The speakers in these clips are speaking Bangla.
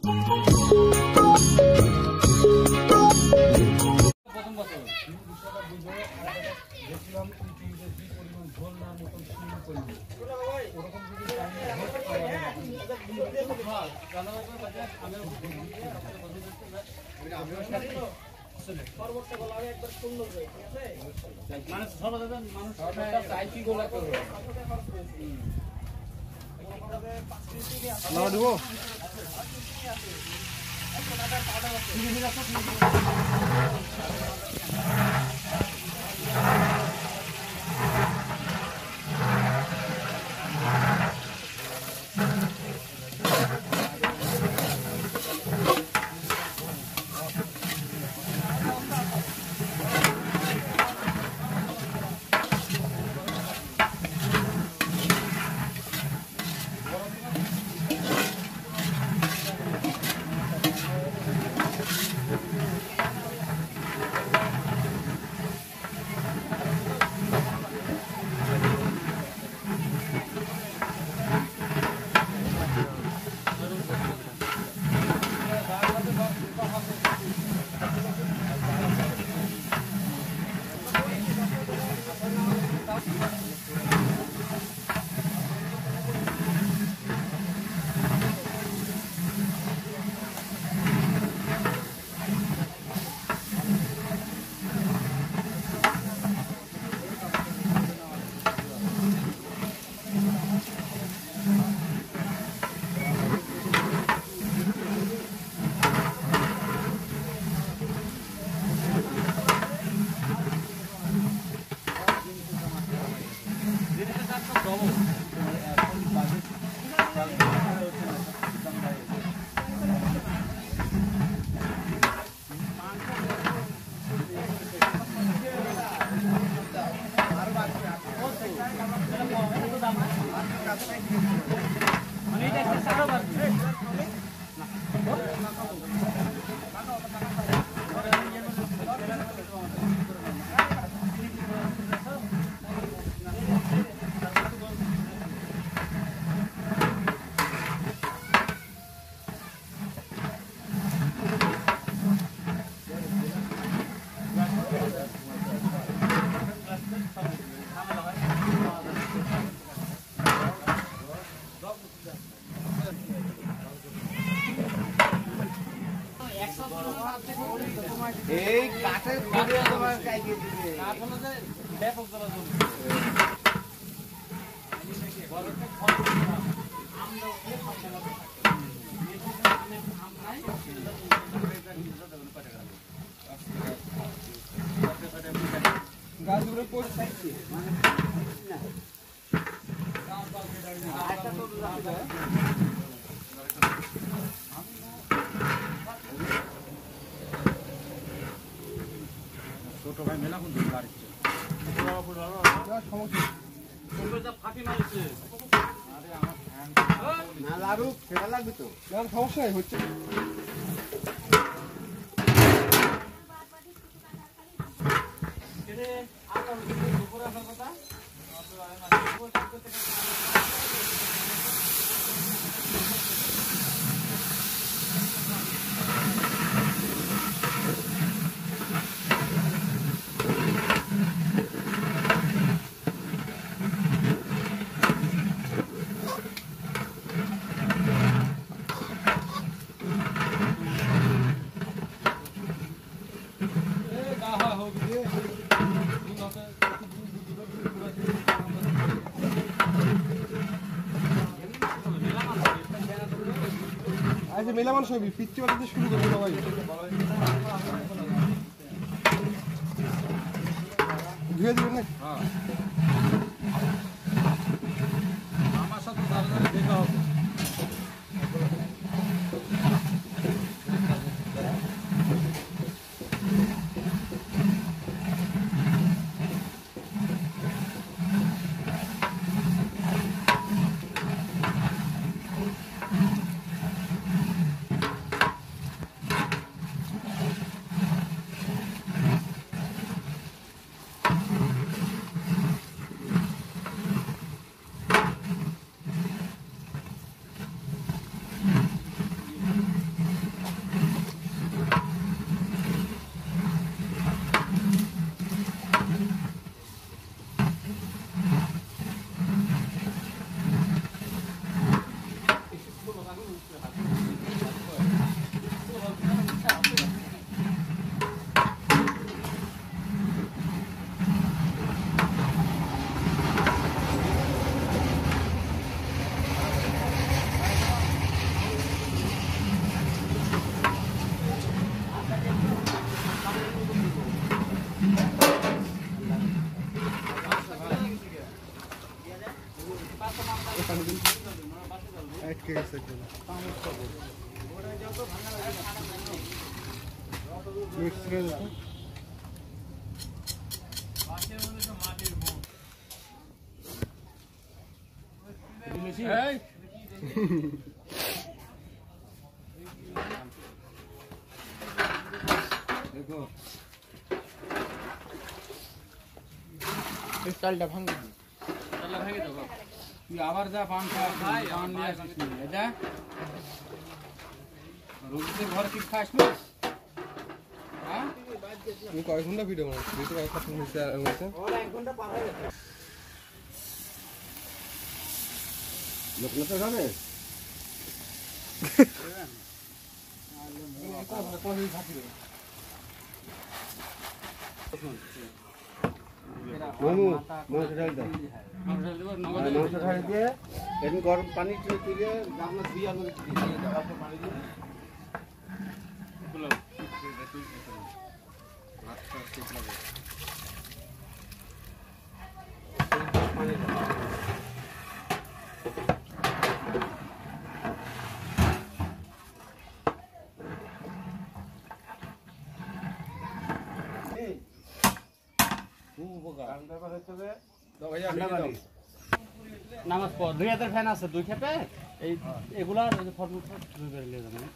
সমস্যা হচ্ছে মেলা মানুষ হবে পিচ্ছি বাজাতে শুরু করবে সবাই ধুয়ে দিবেন না আমার সাথে দেখা হবে আটকে গেছে একদম মিক্স করে দিতে এই দেখো এই চালটা ভাঙে দেবো তুই আবার যা পান পান নিয়ে আসিস এটা রোগীদের ঘর কি খাস না হ্যাঁ তুমি কয় ঘন্টা ভিডিও বানাচ্ছ ভিডিও কয় ঘন্টা হয়েছে আর হয়েছে লোকনা তো জানে মামু মাংস ঢাল দাও মাংস ঢাল দিয়ে এখন গরম পানি তুলে গামলা ধুয়ে আমাকে দিয়ে দাও পানি দিয়ে নামাজ পড় 2000 ফ্যান আছে দুই খেপে এই এগুলার ফর্মুল দুই করে নিয়ে যাবেন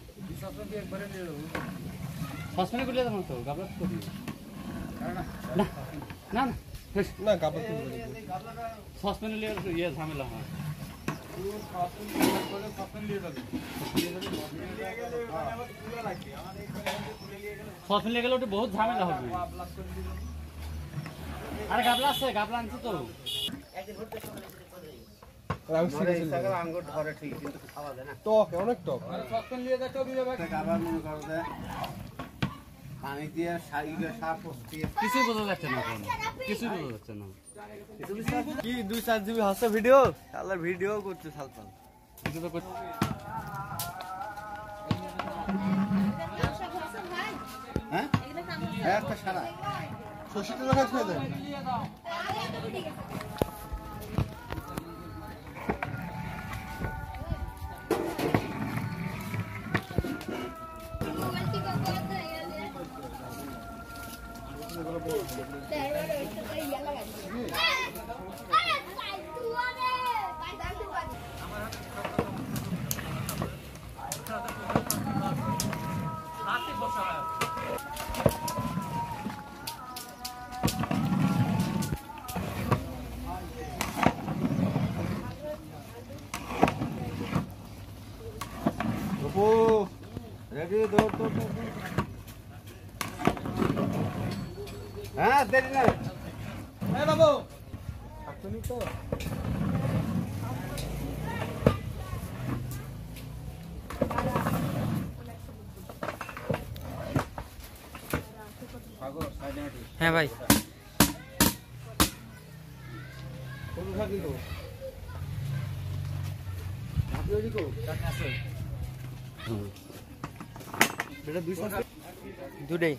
সসপেনে করে যাবেন তো গাবলা করি না না না কাপড় তুলবে সসপেনে নিয়ে ইয়ে ঝামেলা হয় সসপেন নিয়ে গেলে ওটা বহুত ঝামেলা হবে আরে গাবলা আছে গাবলা আনছি তো আমি সিরিয়াস আঙ্গুর ধরে ঠিক কিন্তু খাওয়া যায় না টক অনেক টক সসপেন নিয়ে যাচ্ছে দিবে ভাই আবার মনে করো যে পানি দিয়ে সার পোস্ট কিছু বোঝা যাচ্ছে না এখন কিছু বোঝা যাচ্ছে না কি 2-4 জিবি হাসা ভিডিও শালার ভিডিও করতে সালতান কিছু তো হ্যাঁ একটা সারা শশীটা দেখা খেয়ে দেয় রেডি দৌড় হ্যাঁ দেরি না বাবু তো হ্যাঁ ভাই দুটাই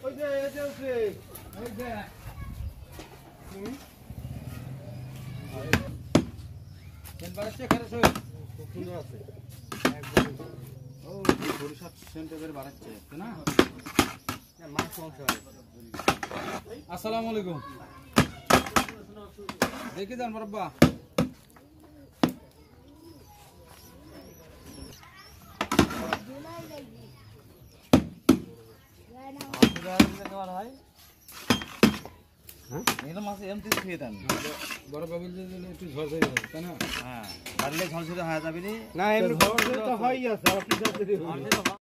আসসালামু আলাইকুম দেখি যান বরব্বা বড় বাবুল একটু ঝড় হয়ে যাবে তাই না হ্যাঁ ঝলঝলে হয়ে যাবে না এমনি হয় আছে